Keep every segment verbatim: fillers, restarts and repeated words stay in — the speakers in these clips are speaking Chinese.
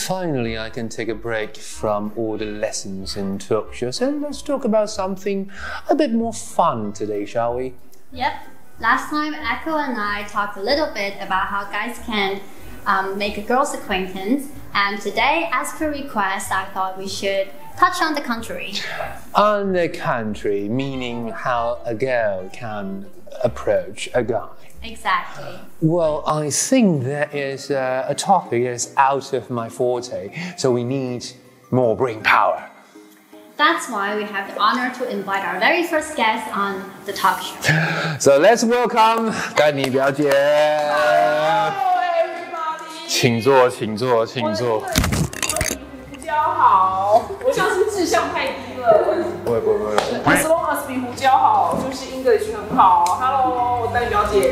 finally I can take a break from all the lessons and talk shows and let's talk about something a bit more fun today, shall we? Yep. Last time, Echo and I talked a little bit about how guys can um, make a girl's acquaintance, and today, as per request, I thought we should touch on the contrary. On the contrary, meaning how a girl can approach a guy. Exactly. Well, I think that is uh, a topic that is out of my forte, so we need more brain power. That's why we have the honor to invite our very first guest on the talk show. So let's welcome 丹妮表姐。 Hello everybody， 请坐，请坐，请坐。 胡椒好，我像是志向太低了。 不会不会不会。 As long as 比胡椒好，就是 English 很好。Hello， 我丹妮表姐。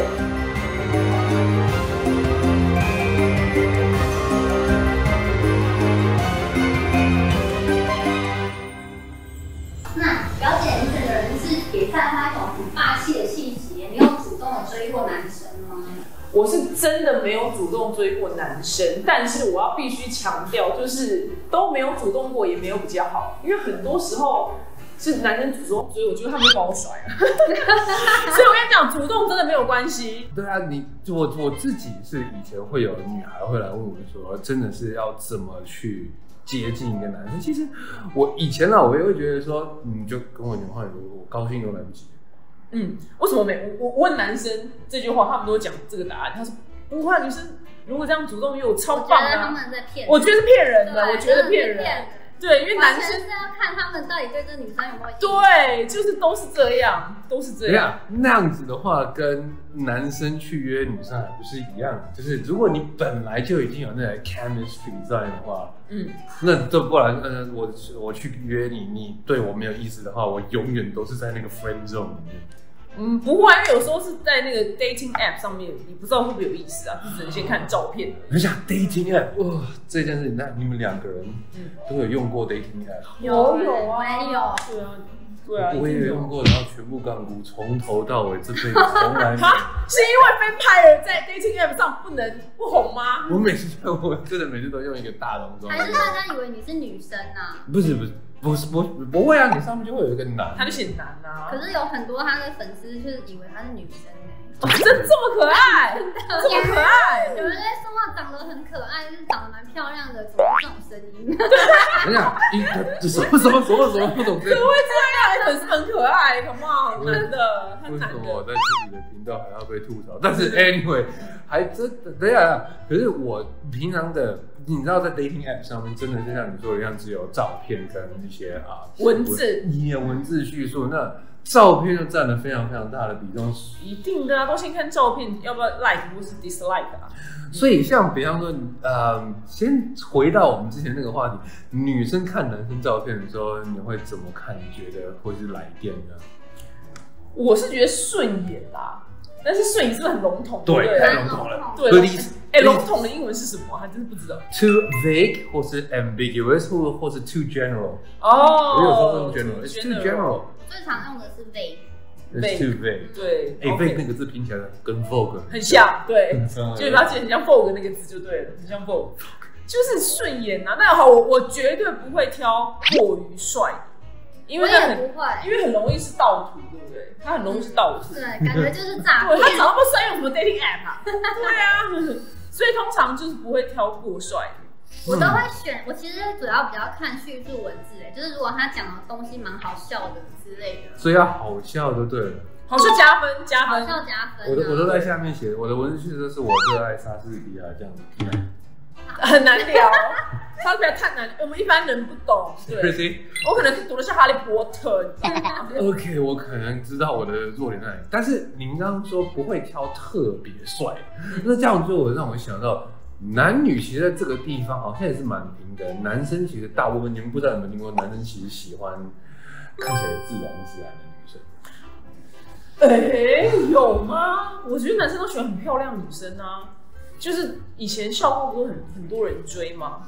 那表姐，你整个人是给散发一种很霸气的气息，你有主动的追过男生吗？ 我是真的没有主动追过男生，但是我要必须强调，就是都没有主动过，也没有比较好，因为很多时候是男生主动追，我觉得他们会把我甩了。所以我跟你讲，主动真的没有关系。 对啊，你我我自己是以前会有女孩会来问我说，真的是要怎么去接近一个男生？其实我以前呢，我也会觉得说，你就跟我讲话，我高兴都来不及。 嗯，为什么没我我问男生这句话，他们都会讲这个答案。他说不会，女生如果这样主动约我超棒的、啊。 我觉得他们在骗。 我觉得是骗人的，我觉得骗人。对，因为男生是要看他们到底对这女生有没有。 对，就是都是这样，都是这样。 那样子的话，跟男生去约女生还不是一样的。就是如果你本来就已经有那个 chemistry 在的话，嗯，那这不然，呃，我我去约你，你对我没有意思的话，我永远都是在那个 friend zone 里面。 嗯，不会，因为有时候是在那个 dating app 上面，你不知道会不会有意思啊，就只能先看照片。 你想 dating app， 哇，这件事情，那你们两个人都有用过 dating app？ 有有啊， 没有。 对啊，对啊， 我也有用过，然后全部干股，从头到尾这辈子从来没有。 是因为Vampire在 dating app 上不能不红吗？ 我每次我真的每次都用一个大浓妆。 还是大家以为你是女生啊？ 不是不是。不是不不会啊，你上面就会有一个男， 他就写男啊。 可是有很多他的粉丝就是以为他是女生哎、欸， 哦、真这么可爱，这么可爱。 有人在说话长得很可爱，就是长得蛮漂亮的，怎么这种声音？ 等一下，一什么什么什么什么不懂这？ 怎么会这样？粉丝很可爱 ，come on， 男的，他男的。 为什么我在自己的频道还要被吐槽？但是 anyway， 还真的等一下，可是我平常的。你知道在 dating app 上面，真的就像你说的一样，只有照片跟一些啊文字， 你的文字叙述，那照片就占了非常非常大的比重。 一定的啊，都先看照片，要不要 like 或是 dislike 啊。 所以像比方说，呃，先回到我们之前那个话题，女生看男生照片的时候，你会怎么看？你觉得会是来电呢？ 我是觉得顺眼啦。但是顺眼是不是很笼统？ 对，太笼统了。 对，哎，笼统的英文是什么？还真是不知道。 Too vague 或是 ambiguous 或或是 too general。 哦， 我有时候用 general，it's too general。 最常用的是 vague。It's too vague。 对， 哎 ，vague 那个字拼起来跟 vogue 很像，对，就你把它记得很像 vogue 那个字就对了，很像 vogue， 就是顺眼啊。那好，我我绝对不会挑过于帅的。因为很不会， 因为很容易是盗图，对不对？他很容易是盗图， 对，感觉就是诈骗。 对，他长那么帅，用什么 dating app 啊？对啊，所以通常就是不会挑过帅的。 我都会选，我其实主要比较看叙述文字，哎，就是如果他讲的东西蛮好笑的之类的， 所以要好笑就对了。 好笑加分，加分， 好笑加分、啊。 我都我都在下面写，我的文字叙述都是我热爱莎士比亚这样子。 很难聊，莎士比亚太难，我们一般人不懂。对，我可能读的是《哈利波特》，你知道吗 ？OK， 我可能知道我的弱点在哪里，但是你们刚刚说不会挑特别帅，那这样就让我想到，男女其实在这个地方好像也是蛮平等。男生其实大部分，你们不知道有没有听过，男生其实喜欢看起来自然自然的女生。 哎、欸，有吗？我觉得男生都喜欢很漂亮的女生啊。就是以前校花不是很很多人追吗？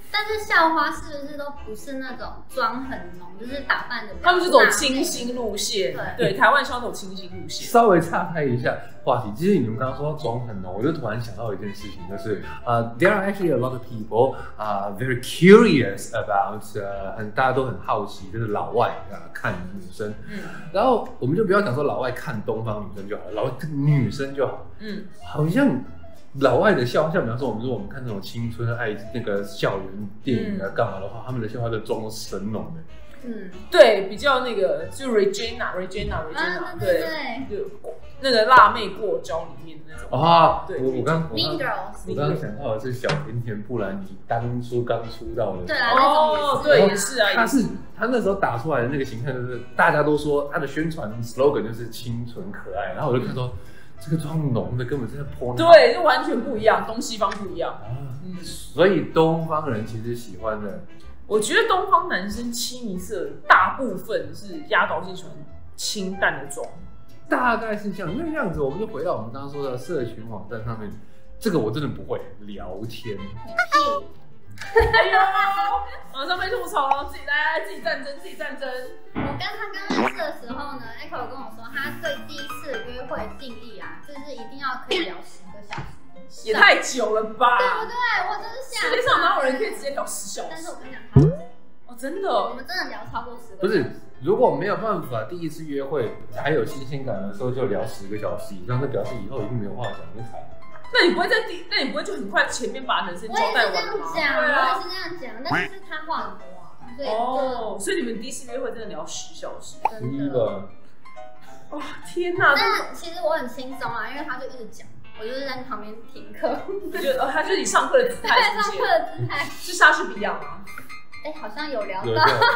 但是校花是不是都不是那种妆很浓，就是打扮的？ 他们是走清新路线，对，对台湾校走清新路线。 稍微岔开一下话题，其实你们刚刚说妆很浓，我就突然想到一件事情，就是呃、uh, ，there are actually a lot of people 啊、uh, very curious about 呃、uh, 很大家都很好奇，就是老外啊、uh, 看女生，嗯，然后我们就不要讲说老外看东方女生就好，老外看女生就好，嗯，好像。老外的笑，像比方说，我们说我们看那种青春爱那个校园电影啊，干嘛的话，他们的笑话的妆都神浓的。 嗯，对，比较那个就 Regina，Regina，Regina， 啊、 对对对，就那个辣妹过招里面的那种。 啊， 对， 我我刚 Mean Girls， 我刚刚想到的是小甜甜布兰妮当初刚出道的。 对啊， 哦，对，也是啊， 他是他那时候打出来的那个形象，就是大家都说他的宣传 slogan 就是清纯可爱，然后我就看说。这个妆浓的根本是在泼奶， 对，就完全不一样，东西方不一样啊。 嗯，所以东方人其实喜欢的， 我觉得东方男生清一色大部分是压倒性喜欢清淡的妆， 大概是这样。那样子，我们就回到我们刚刚说的社群网站上面，这个我真的不会聊天。 哎呦，马上被吐槽了，自己来来自己战争，自己战争。 我跟他刚认识的时候呢 ，Echo 跟我说，他对第一次约会定义啊，就是一定要可以聊十个小时， 也太久了吧？ 对不对？我真是吓。 世界上哪有人可以直接聊十小时？ 但是我跟你讲，他哦，真的， 我们真的聊超过十个小时。 不是，如果没有办法第一次约会还有新鲜感的时候就聊十个小时以上，那表示以后一定没有话讲，就惨。 那你不会在第，那你不会就很快前面把人生交代完了吗？ 我也是这样讲，我也是这样讲，但是他话很多啊，所以哦，所以你们第一次约会真的聊十小时， 真的。 哇，天哪！ 但其实我很轻松啊，因为他就一直讲，我就是在旁边听课。 就哦，他就是你上课的姿态， 对，上课的姿态是莎士比亚吗？ 哎，好像有聊到。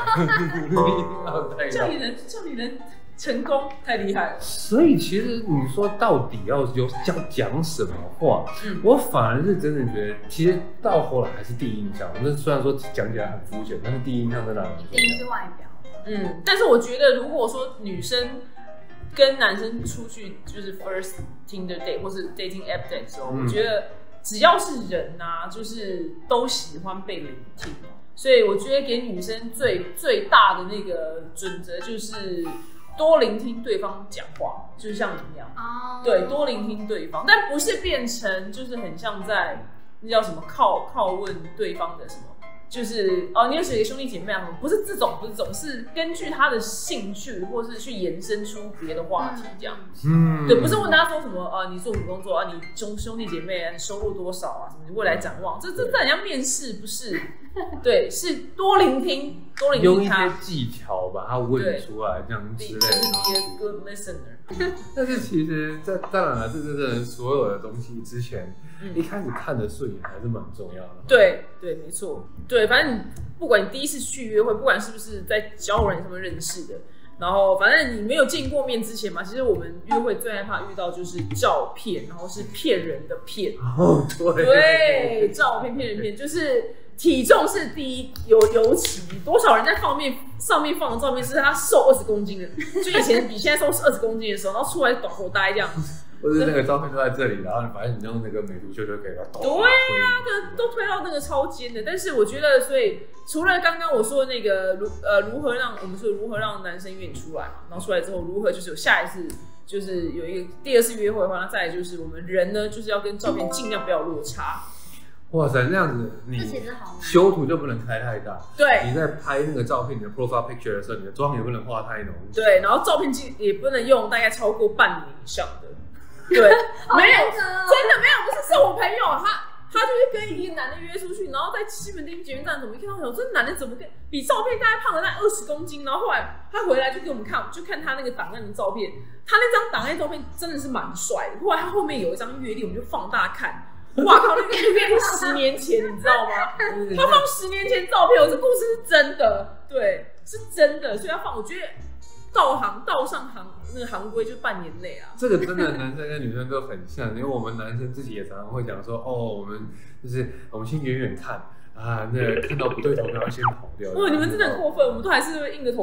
这样你能，这样你能。成功太厉害了， 所以其实你说到底要有要讲什么话，嗯、我反而是真的觉得，其实到后来还是第一印象。那虽然说讲起来很肤浅，但是第一印象真的很重要。 一定是外表。 嗯，但是我觉得，如果说女生跟男生出去就是 first Tinder date 或是 dating app date 的时候，嗯、我觉得只要是人啊，就是都喜欢被聆听。所以我觉得给女生最最大的那个准则就是。多聆听对方讲话，就是像你一样， oh. 对，多聆听对方，但不是变成就是很像在那叫什么靠靠问对方的什么，就是哦，你有几个兄弟姐妹啊？不是这种，不是这种，是根据他的兴趣，或是去延伸出别的话题这样子。嗯，对，不是问他说什么啊，你做什么工作啊？你兄兄弟姐妹啊？你收入多少啊？什么你未来展望？这这这很像面试，不是？对，是多聆听，多聆听他， 用一些技巧把它问出来，这样之类的。 Be a good listener。 但是其实，在当然了，这这这所有的东西之前，嗯、一开始看得顺眼还是蛮重要的。 对对，没错。对，反正你不管你第一次去约会，不管是不是在交友软件上面认识的，然后反正你没有见过面之前嘛，其实我们约会最害怕遇到就是照片，然后是骗人的骗。 哦，对。 对，照片骗人骗，就是。体重是第一，尤尤其多少人在放面上面放的照片是他瘦二十公斤的，就以前比现在瘦二十公斤的时候，然后出来短口呆这样， 或者那个照片都在这里，然后反正你用那个美图秀就可以把它。 对啊，都推到那个超尖的。但是我觉得，所以除了刚刚我说的那个如呃如何让我们说如何让男生约你出来嘛，然后出来之后如何就是有下一次就是有一个第二次约会的话，那再来就是我们人呢就是要跟照片尽量不要落差。 哇塞，那样子你修图就不能开太大。 对， 你在拍那个照片，你的 profile picture 的时候，你的妆也不能画太浓。 对，然后照片也不能用大概超过半年以上的。对，没有，真的没有，不是是我朋友，他他就是跟一个男的约出去，然后在西门町捷运站怎么一看到，我这男的怎么跟比照片大概胖了那二十公斤，然后后来他回来就给我们看，就看他那个档案的照片，他那张档案照片真的是蛮帅的。后来他后面有一张阅历，我们就放大看。哇靠！那个图片是十年前，你知道吗？他放十年前照片，我这故事是真的，对，是真的，所以要放。我觉得道行道上行那个行规就半年内啊。 这个真的男生跟女生都很像，因为我们男生自己也常常会讲说，哦，我们就是我们先远远看啊，那看到不对头，然后先跑掉。 哦，你们真的很过分，我们都还是硬着头皮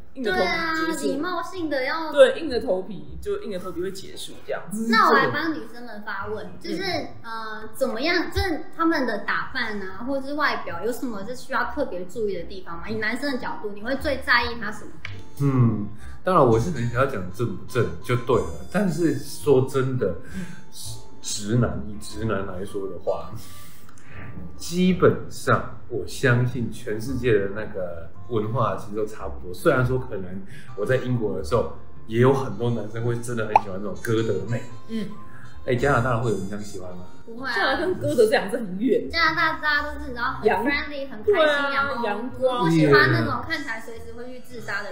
硬着头皮结束。 对啊，礼貌性的要对，硬着头皮就硬着头皮会结束这样子。 那我来帮女生们发问，就是、嗯、呃，怎么样？就是他们的打扮啊，或者是外表，有什么是需要特别注意的地方吗？以男生的角度，你会最在意他什么？ 嗯，当然我是很想要讲正不正就对了，但是说真的，直男以直男来说的话，基本上我相信全世界的那个文化其实都差不多。虽然说可能我在英国的时候，也有很多男生会真的很喜欢这种哥德妹。嗯，哎、欸，加拿大会有人这样喜欢吗？ 不会、啊， 加拿大跟哥德这两个字很远。 加拿大大家都是你知道很 friendly 很开心阳光， 阳光。 我喜欢那种看起来随时会去自杀的人。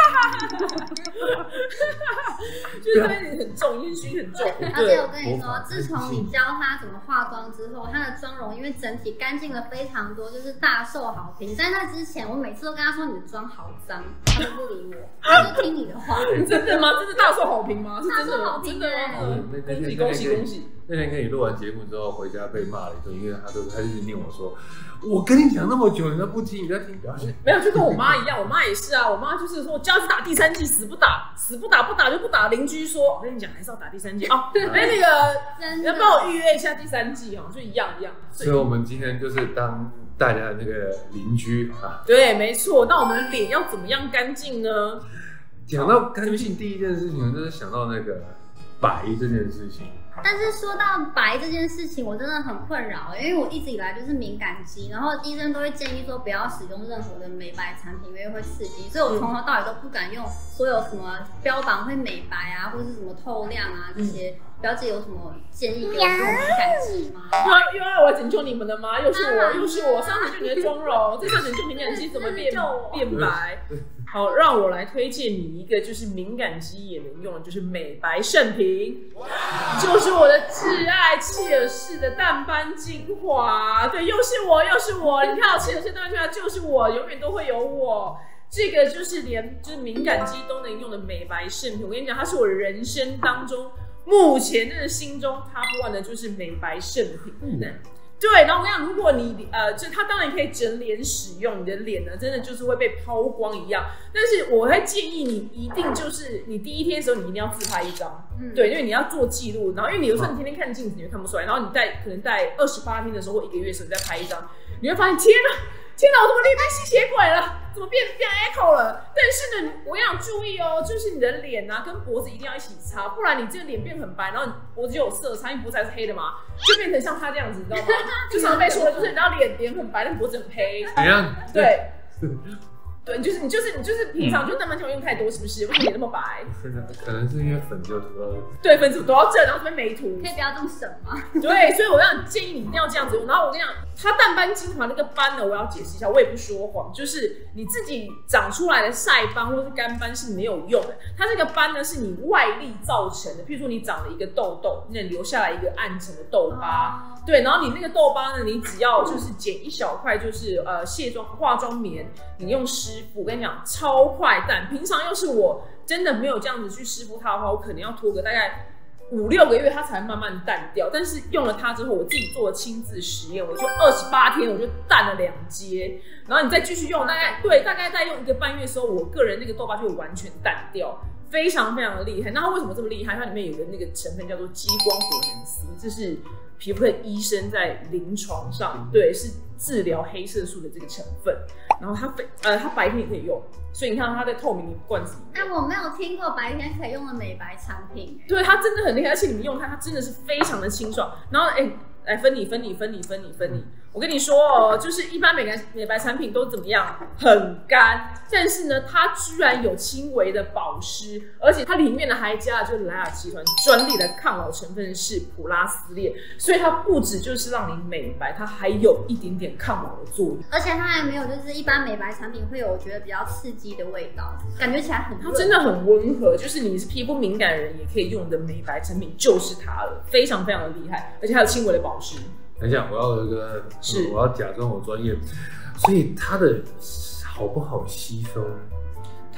就是对你很重，烟熏很重。 而且我跟你说，自从你教他怎么化妆之后，他的妆容因为整体干净了非常多，就是大受好评。在那之前，我每次都跟他说你的妆好脏，他都不理我，他就听你的话。 真的吗？真的大受好评吗？是真的大受好评的、欸。 恭喜恭喜恭喜！ 那天跟你录完节目之后回家被骂了一顿，因为他都他一直念我说，我跟你讲那么久，你都不听，你在听表现。 没有，就跟我妈一样，我妈也是啊，我妈就是说，叫去打第三剂，死不打，死不打，不打就不打。邻居说，我跟你讲，还是要打第三剂啊。哎，那个，你要帮我预约一下第三剂哦，就一样一样。 所以我们今天就是当大家的那个邻居啊。 对，没错。那我们脸要怎么样干净呢？ 讲到干净，第一件事情就是想到那个白这件事情。 但是说到白这件事情，我真的很困扰，因为我一直以来就是敏感肌，然后医生都会建议说不要使用任何的美白产品，因为会刺激，所以我从头到尾都不敢用所有什么标榜会美白啊，或者是什么透亮啊这些。表姐有什么建议给我用敏感肌吗？ 又又要我拯救你们的吗？又是我，又是我，上次就你的妆容，这次拯救敏感肌怎么变变白？好，让我来推荐你一个，就是敏感肌也能用的，就是美白圣品，就是我的挚爱契尔氏的淡斑精华。对，又是我，又是我，你看我契尔氏淡斑精华就是我，永远都会有我。这个就是连就是敏感肌都能用的美白圣品。我跟你讲，它是我人生当中目前真的心中 top one 的就是美白圣品。嗯，对。然后我跟你讲，如果你呃，就它当然可以整脸使用，你的脸呢真的就是会被抛光一样。但是我会建议你一定就是你第一天的时候，你一定要自拍一张，嗯，对，因为你要做记录。然后因为你有时候你天天看镜子，你会看不出来。然后你在可能在二十八天的时候或一个月的时候，你再拍一张，你会发现天哪！天哪，我怎么脸变吸血鬼了？怎么变变 echo 了？但是呢，我想注意哦，就是你的脸啊跟脖子一定要一起擦，不然你这个脸变很白，然后你脖子就有色差，因为脖子还是黑的嘛，就变成像他这样子，你知道吗？就常被说的就是，你知道脸脸很白，但脖子很黑。 怎样？ 对。对，就是你就是你就是平常就淡斑精华用太多，是不是？为什么脸那么白？ 可能是因为粉就涂到对，粉涂到这，然后这边没涂， 可以不要这么省吗？ 对，所以我要建议你一定要这样子用。然后我跟你讲，它淡斑精华那个斑呢，我要解释一下，我也不说谎，就是你自己长出来的晒斑或是干斑是没有用的，它这个斑呢是你外力造成的。譬如说你长了一个痘痘，那留下来一个暗沉的痘疤。哦，对，然后你那个痘疤呢，你只要就是剪一小块，就是呃卸妆化妆棉，你用湿敷，我跟你讲超快淡。平常要是我真的没有这样子去湿敷它的话，我可能要拖个大概五六个月它才慢慢淡掉。但是用了它之后，我自己做了亲自实验，我就二十八天我就淡了两阶，然后你再继续用，大概对大概再用一个半月的时候，我个人那个痘疤就会完全淡掉。非常非常的厉害。那它为什么这么厉害？它里面有个那个成分叫做激光火能丝，这是皮肤科医生在临床上对是治疗黑色素的这个成分。然后它非呃它白天也可以用，所以你看它在透明的罐子里面。 但我没有听过白天可以用的美白产品。 对，它真的很厉害，而且你们用它，它真的是非常的清爽。然后哎，来分你分你分你分你分你。我跟你说哦，就是一般美白美白产品都怎么样，很干，但是呢，它居然有轻微的保湿，而且它里面呢还加了就是莱雅集团专利的抗老成分是普拉斯列，所以它不止就是让你美白，它还有一点点抗老的作用， 而且它还没有就是一般美白产品会有我觉得比较刺激的味道，感觉起来很它真的很温和，就是你是皮肤敏感的人也可以用的美白产品就是它了，非常非常的厉害，而且还有轻微的保湿。 等一下，我要有一个，是我要假装我专业，所以它的好不好吸收？ 它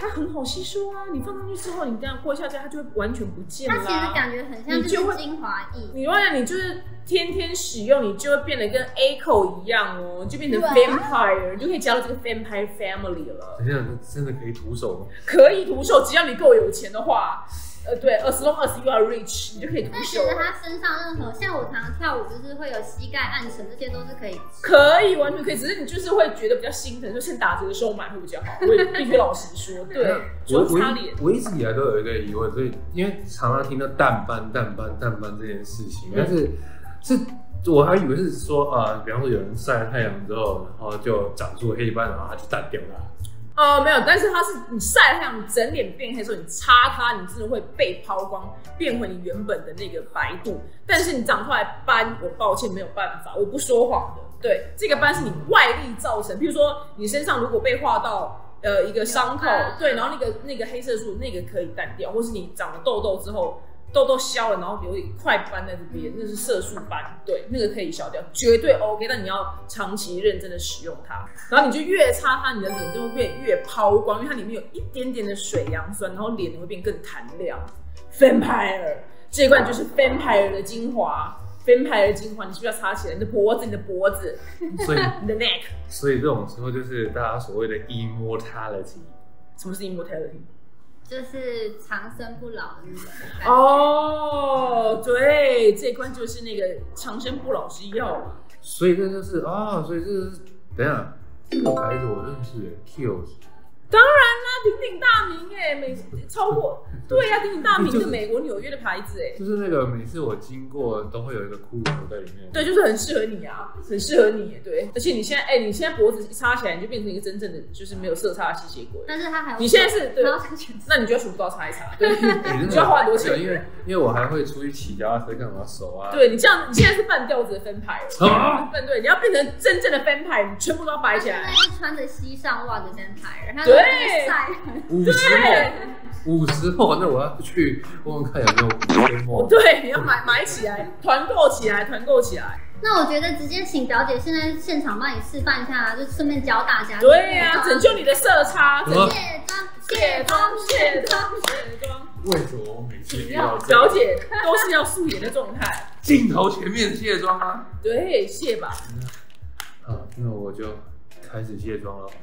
它很好吸收啊，你放上去之后，你这样过一下子，它就会完全不见了。 它其实感觉很像就是精华液。 你忘了，你就是天天使用，你就会变得跟 Echo 一样哦，就变成 Vampire， 你就可以加入这个 Vampire Family 了。 等一下，真的可以徒手吗？ 可以徒手，只要你够有钱的话。呃，对 ，as long as you are rich， 你就可以徒手。 但其实它身上任何，像我常常跳舞，就是会有膝盖暗沉，这些都是可以。 可以，完全可以，只是你就是会觉得比较心疼，就趁打折的时候买会比较好。我也必须老实说，对，主要擦脸。 我一直以来都有一个疑问，所以因为常常听到淡斑、淡斑、淡斑这件事情，但是是我还以为是说啊、呃，比方说有人晒了太阳之后，然后就长出黑斑，然后它就淡掉了。 呃，没有，但是它是你晒太阳，你整脸变黑的时候，你擦它，你真的会被抛光，变回你原本的那个白度。但是你长出来斑，我抱歉没有办法，我不说谎的。对，这个斑是你外力造成，譬如说你身上如果被划到呃一个伤口，对，然后那个那个黑色素那个可以淡掉，或是你长了痘痘之后。痘痘消了，然后有一块斑在这边，那是色素斑，对，那个可以消掉，绝对 OK。但你要长期认真的使用它，然后你就越擦它，你的脸就会变越抛光，因为它里面有一点点的水杨酸，然后脸会变更弹亮。Vampire 这一罐就是 Vampire 的精华 ，Vampire 的精华，你是不是要擦起来？你的脖子，你的脖子， 所以你的 neck。 所以这种时候就是大家所谓的 immortality。 什么是 immortality？ 就是长生不老的那种感觉。 哦，对，这一关就是那个长生不老之药嘛。 所以这就是啊、哦，所以这是等一下这个牌子我认识 ，Kiehl's。 当然啦，鼎鼎大名哎，美超过对呀、啊，鼎鼎大名是美国纽约的牌子哎， 就是那个每次我经过都会有一个骷髅在里面。 对，就是很适合你啊，很适合你，对。而且你现在哎、欸，你现在脖子一插起来，你就变成一个真正的就是没有色差的吸血鬼。 但是它还有你现在是对，那你就要全部都要擦一擦，对，你就要花很多钱， 因为因为我还会出去骑脚踏车干嘛手啊。 对你这样，你现在是半吊子的分牌了，啊，对，你要变成真正的分牌，你全部都要摆起来。 他现在是穿着膝上袜的分牌， 对。 五十后，五十后，那我要去问问看有没有五千后。 对，你要买买起来，团购起来，团购起来。 那我觉得直接请表姐现在现场帮你示范一下，就顺便教大家。 对呀、啊，拯救你的色差。 卸妆，卸妆，卸妆， 卸妆。 为什么我每次遇到表姐都是要素颜的状态？ 镜头前面卸妆吗？ 对，卸吧。 好，那我就开始卸妆了。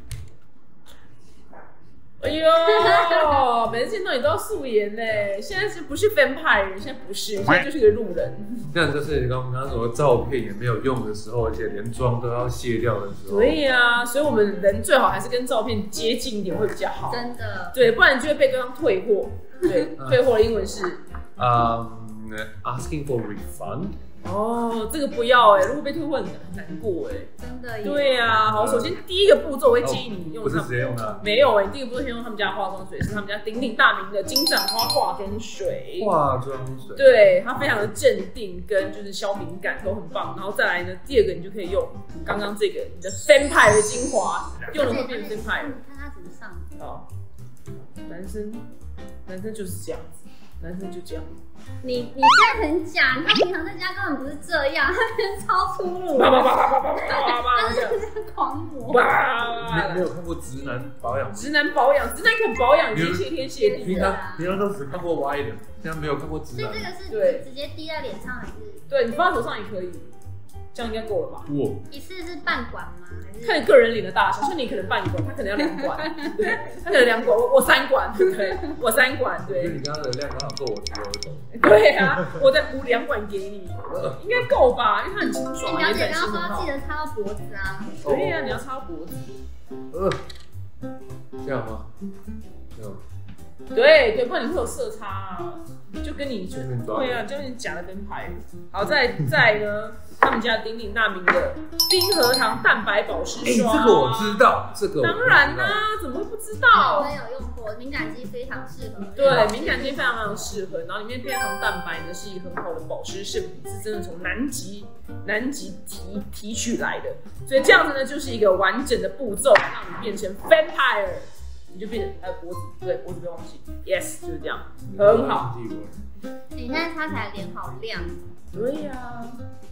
哎呦，每次见到你都要素颜呢。现在是不是 vampire？ 现在不是，现在就是个路人。 这样就是刚刚说照片也没有用的时候，而且连妆都要卸掉的时候。 对呀、啊，所以我们人最好还是跟照片接近一点会比较好。 真的。对， 不然你就会被对方退货。对，退货的英文是嗯、um, ，asking for refund。 哦，这个不要哎、欸，如果被退货很难过哎、欸， 真的。 对呀、啊，好，首先第一个步骤我会建议你用、 哦，不是直接用它， 没有哎、欸，第一个步骤先用他们家的化妆水，是他们家鼎鼎大名的金盏花化妆水。 化妆水， 对，它非常的镇定，跟就是消敏感都很棒。然后再来呢，第二个你就可以用刚刚这个你的 Vampire 的精华，用了会变成 Vampire。 看它怎么上。 好，男生，男生就是这样子，男生就这样。 你你现在很假，他平常在家根本不是这样，他人超粗鲁， 叭叭叭叭叭叭叭叭， 他是狂魔。 没没有看过直男保养， 直男保养，直男肯保养已经谢天谢地平常平常都只看过歪的，现在没有看过直男。 所以这个是直接滴在脸上还是？ 对，你放在手上也可以。这样应该够了吧？ 哇！ 一次是半管吗？ 看你个人脸的大小，像你可能半管，他可能要两管，对，他可能两管，我我三管，对不对？我三管，对。 你刚刚的量刚好够我提油的。 对啊，我再补两管给你，应该够吧？因为它很清爽。 表姐刚刚说记得擦到脖子啊。 对呀，你要擦到脖子。 呃，这样吗？这样。 对对，不然你会有色差啊，就跟你对啊，就是假的跟牌。好，再再呢，他们家鼎鼎大名的冰核糖蛋白保湿霜， 哎、欸，这个我知道，这个当然啦、啊，怎么会不知道？ 我也有用过，敏感肌非常适合。 对，敏感肌非常非常适合，然后里面配糖蛋白呢是一个很好的保湿圣品，是真的从南极南极提提取来的，所以这样子呢就是一个完整的步骤，让你变成 vampire。你就变成还有脖子，对，脖子不要忘记 ，yes， 就是这样，很好。 你现在擦起来脸好亮。 对呀、啊，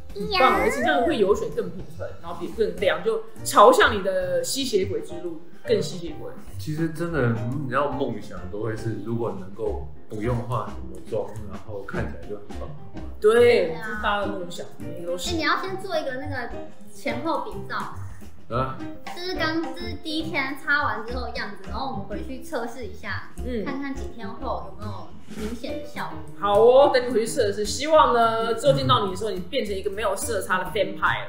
很棒，而且这样会油水更平衡，然后也更亮，就朝向你的吸血鬼之路更吸血鬼。 其实真的，你要梦想都会是，如果能够不用化什么妆，然后看起来就很棒的话。 对，这是大家的梦想，每个都是。 你要先做一个那个前后比照。 啊， 就是刚就是第一天擦完之后的样子，然后我们回去测试一下，嗯，看看几天后有没有明显的效果。 好哦，等你回去测试，希望呢之后见到你的时候，你变成一个没有色差的 vampire。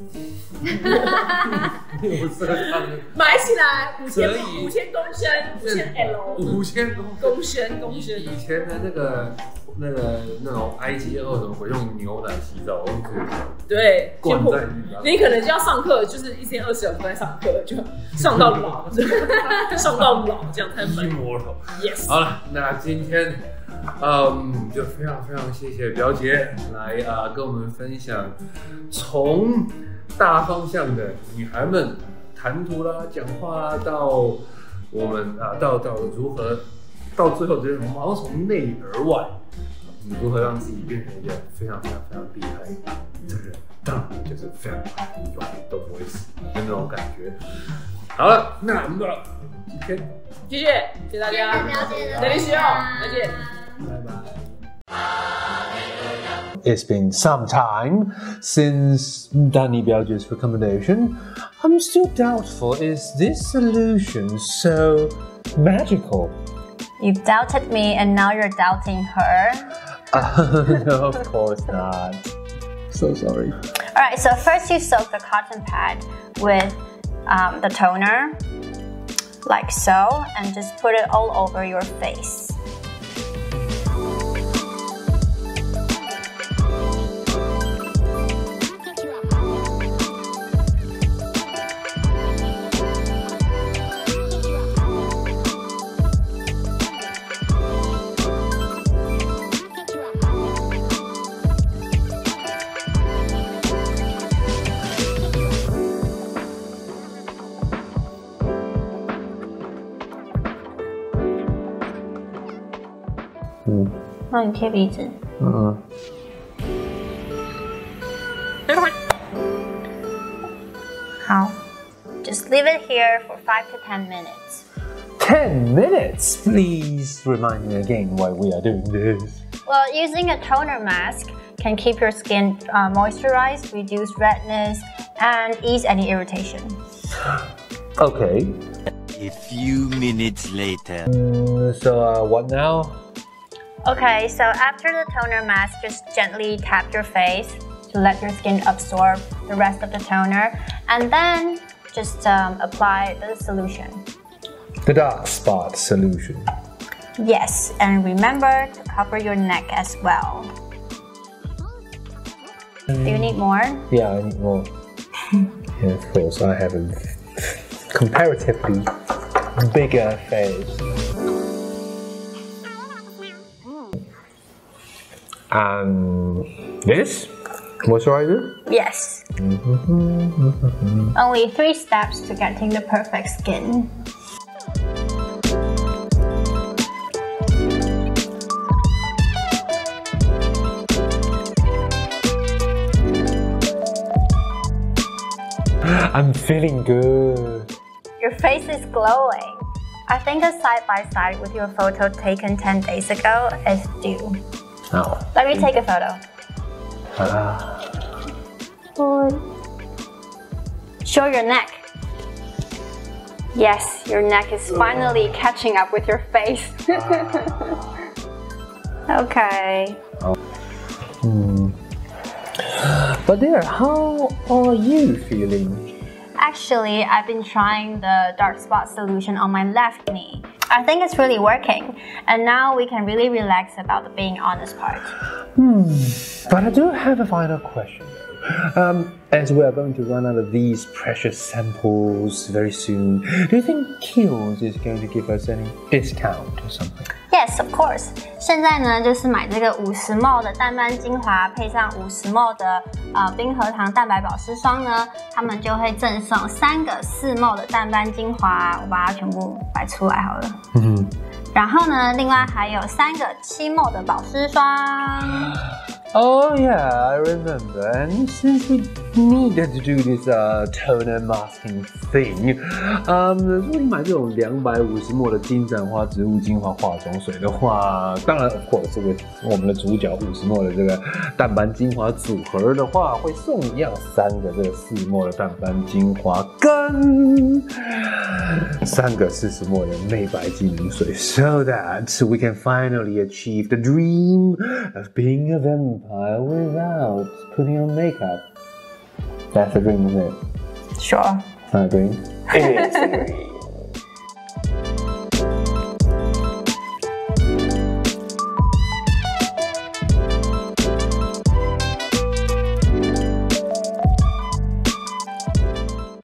没有色差的， 买起来五千五千公升，五千 L， 五千公升公升。 以前的那个那个那种埃及二怎么会用牛奶洗澡？ 对， 灌在浴缸。 你可能就要上课，就是一天二十小时在上课，就上到老，上到老这样才能。Yes。 好了，那今天，嗯，就非常非常谢谢表姐来啊、呃、跟我们分享从大方向的女孩们谈吐啦、讲话啦，到我们啊到到如何到最后就是我们要从内而外。你如何让自己变成一个非常非常非常厉害的人？当然就是非常永远都不会死的那种感觉。好了，那我们到了今天， 谢谢，谢谢大家， 再见，再见， 拜拜。 It's been some time since Danny Biao's recommendation. I'm still doubtful. Is this solution so magical? You've doubted me and now you're doubting her. Uh, no, of course not. So sorry. Alright, so first you soak the cotton pad with um, the toner, like so, and just put it all over your face. Mm. 那你贴鼻子。 嗯。 好 Just leave it here for five to ten minutes. Ten minutes? Please remind me again why we are doing this. Well, using a toner mask can keep your skin uh, moisturized, reduce redness, and ease any irritation. Okay. A few minutes later. Mm, so uh, what now? Okay, so after the toner mask, just gently tap your face to let your skin absorb the rest of the toner, and then just um, apply the solution. The dark spot solution. Yes, and remember to cover your neck as well. Do you need more? Yeah, I need more. Yeah, of course, I have a comparatively bigger face. And this? Moisturizer? Yes. Mm-hmm. Only three steps to getting the perfect skin. I'm feeling good. Your face is glowing. I think a side-by-side with your photo taken ten days ago is due. Oh. Let me take a photo. Ah. Show your neck. Yes, your neck is finally catching up with your face. Okay. Oh. Hmm. But there, how are you feeling? Actually, I've been trying the dark spot solution on my left knee. I think it's really working, and now we can really relax about the being honest part. Hmm. But I do have a final question. Um, as we are going to run out of these precious samples very soon, do you think Kiehl's is going to give us any discount or something? Yes, of course. 现在呢，就是买这个五十 ml 的淡斑精华，配上五十 ml 的呃冰核糖蛋白保湿霜呢，他们就会赠送三个四 ml 的淡斑精华，我把它全部摆出来好了。嗯。然后呢，另外还有三个七 ml 的保湿霜。 Oh yeah, I remember. And since we needed to do this uh, toner masking thing, um, 如果你买这种两百五十 ml 的金盏花植物精华化妆水的话，当然 of course 这个我们的主角五十 ml 的这个淡斑精华组合的话，会送一样三个这个四 ml 的淡斑精华跟三个四十 ml 的美白精灵水 ，so that we can finally achieve the dream of being a vampire without putting on makeup. That's the dream, isn't it? Sure. It's not a dream. It is a dream.